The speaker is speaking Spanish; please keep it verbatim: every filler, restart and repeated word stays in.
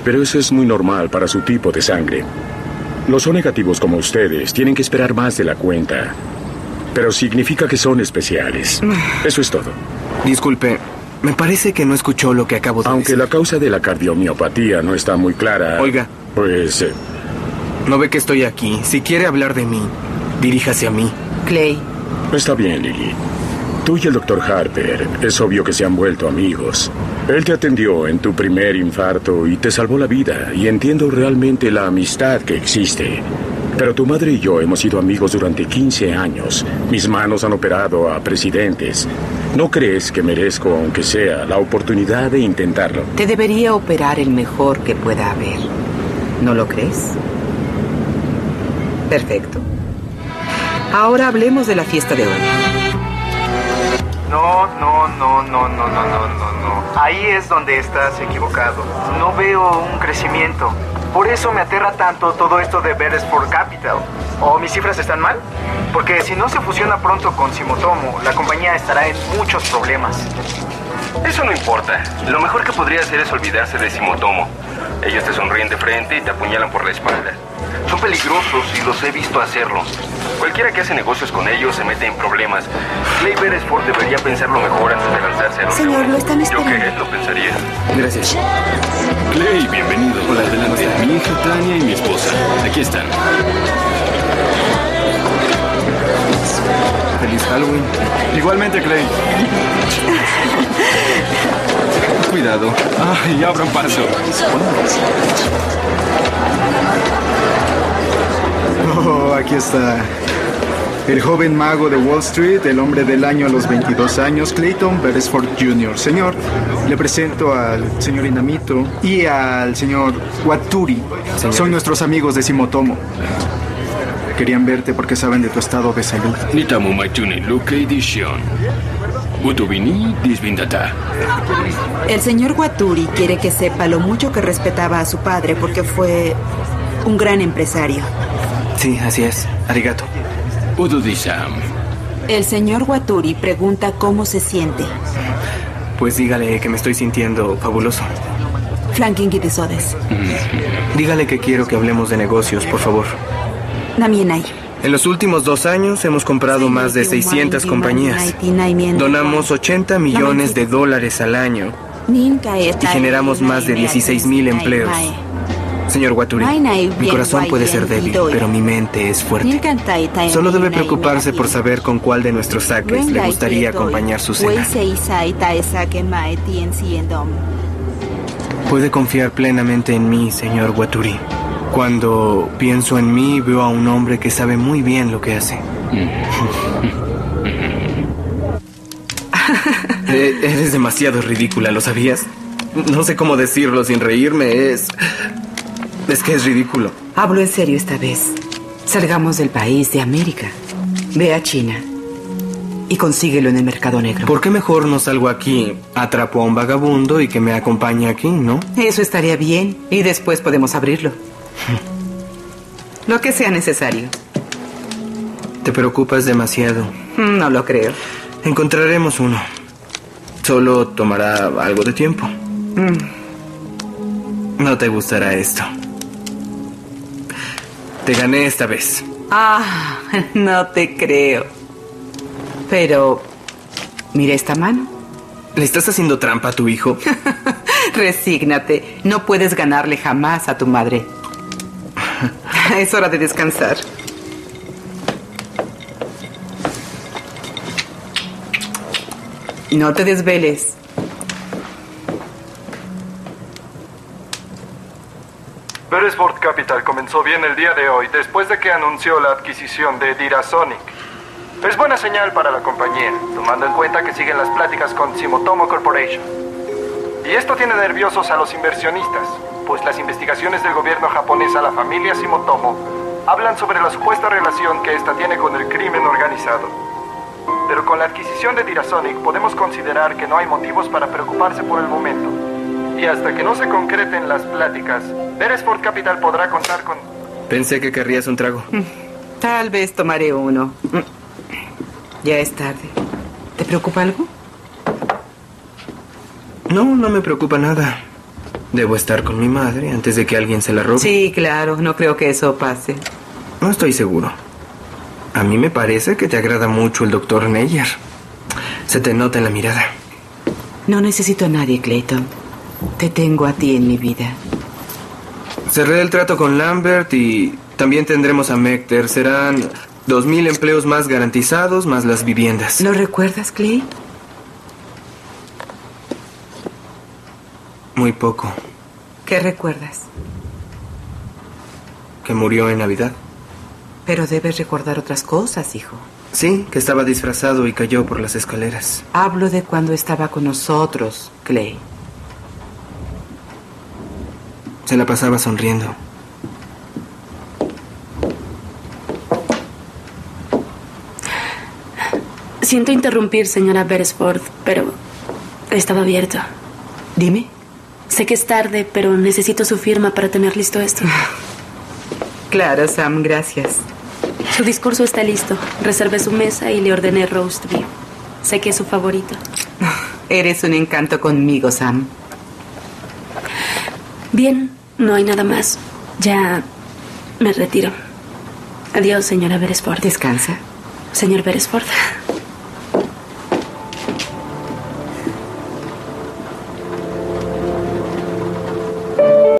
pero eso es muy normal para su tipo de sangre. Los O negativos como ustedes tienen que esperar más de la cuenta, pero significa que son especiales. Eso es todo. Disculpe, me parece que no escuchó lo que acabo de Aunque decir. la causa de la cardiomiopatía no está muy clara... Oiga. Pues... Eh, no ve que estoy aquí. Si quiere hablar de mí, diríjase a mí. Clay. Está bien, Lily. Tú y el doctor Harper, es obvio que se han vuelto amigos. Él te atendió en tu primer infarto y te salvó la vida, y entiendo realmente la amistad que existe. Pero tu madre y yo hemos sido amigos durante quince años. Mis manos han operado a presidentes. ¿No crees que merezco, aunque sea, la oportunidad de intentarlo? Te debería operar el mejor que pueda haber. ¿No lo crees? Perfecto. Ahora hablemos de la fiesta de hoy. No, no, no, no, no, no, no, no, no. Ahí es donde estás equivocado. No veo un crecimiento. Por eso me aterra tanto todo esto de Beresford Capital. ¿O mis cifras están mal? Porque si no se fusiona pronto con Simotomo, la compañía estará en muchos problemas. Eso no importa. Lo mejor que podría hacer es olvidarse de Simotomo. Ellos te sonríen de frente y te apuñalan por la espalda. Son peligrosos y los he visto hacerlo. Cualquiera que hace negocios con ellos se mete en problemas. Clay Beresford debería pensarlo mejor antes de lanzarse a los Señor, leones. lo están esperando. Yo que él lo pensaría. Gracias. Clay, bienvenido. Hola, adelante. Mi hija Tania y mi esposa. Aquí están. Feliz Halloween. Igualmente, Clay. Cuidado. Ay, abran paso. Oh, aquí está. El joven mago de Wall Street, el hombre del año a los veintidós años, Clayton Beresford junior Señor, le presento al señor Inamito y al señor Waturi. Señor. Son nuestros amigos de Simotomo. Querían verte porque saben de tu estado de salud. Nitamu Maituni Luke Edition. Utubini Disvindata. El señor Waturi quiere que sepa lo mucho que respetaba a su padre porque fue un gran empresario. Sí, así es. Arigato. Ududisam. El señor Waturi pregunta cómo se siente. Pues dígale que me estoy sintiendo fabuloso. Flanking Gidisodes. Dígale que quiero que hablemos de negocios, por favor. Namienai. En los últimos dos años hemos comprado más de seiscientas compañías. Donamos ochenta millones de dólares al año y generamos más de dieciséis mil empleos. Señor Waturi, mi corazón puede ser débil, pero mi mente es fuerte. Solo debe preocuparse por saber con cuál de nuestros saques le gustaría acompañar su cena. Puede confiar plenamente en mí, señor Waturi. Cuando pienso en mí, veo a un hombre que sabe muy bien lo que hace. eh, eres demasiado ridícula, ¿lo sabías? No sé cómo decirlo sin reírme, es... Es que es ridículo. Hablo en serio esta vez. Salgamos del país, de América. Ve a China y consíguelo en el mercado negro. ¿Por qué mejor no salgo aquí, atrapo a un vagabundo y que me acompañe aquí, no? Eso estaría bien y después podemos abrirlo. Lo que sea necesario. Te preocupas demasiado. No lo creo. Encontraremos uno. Solo tomará algo de tiempo. Mm. No te gustará esto. Te gané esta vez. Ah, no te creo. Pero, mira esta mano. ¿Le estás haciendo trampa a tu hijo? Resígnate. No puedes ganarle jamás a tu madre. Es hora de descansar. No te desveles. Beresford Capital comenzó bien el día de hoy después de que anunció la adquisición de Dirasonic. Es buena señal para la compañía, tomando en cuenta que siguen las pláticas con Simotomo Corporation. Y esto tiene nerviosos a los inversionistas, pues las investigaciones del gobierno japonés a la familia Simotomo hablan sobre la supuesta relación que ésta tiene con el crimen organizado. Pero con la adquisición de Dirasonic podemos considerar que no hay motivos para preocuparse por el momento. Y hasta que no se concreten las pláticas, Beresford Capital podrá contar con... Pensé que querrías un trago. Tal vez tomaré uno. Ya es tarde. ¿Te preocupa algo? No, no me preocupa nada. Debo estar con mi madre antes de que alguien se la robe. Sí, claro. No creo que eso pase. No estoy seguro. A mí me parece que te agrada mucho el doctor Neyer. Se te nota en la mirada. No necesito a nadie, Clayton. Te tengo a ti en mi vida. Cerré el trato con Lambert y también tendremos a Mecter. Serán dos mil empleos más garantizados, más las viviendas. ¿Lo recuerdas, Clay? Muy poco. ¿Qué recuerdas? Que murió en Navidad. Pero debes recordar otras cosas, hijo. Sí, que estaba disfrazado y cayó por las escaleras. Hablo de cuando estaba con nosotros, Clay. Se la pasaba sonriendo. Siento interrumpir, señora Beresford, pero estaba abierto. Dime. Sé que es tarde, pero necesito su firma para tener listo esto. Claro, Sam, gracias. Su discurso está listo. Reservé su mesa y le ordené roast beef. Sé que es su favorito. Eres un encanto conmigo, Sam. Bien, no hay nada más. Ya me retiro. Adiós, señora Beresford. Descansa. Señor Beresford.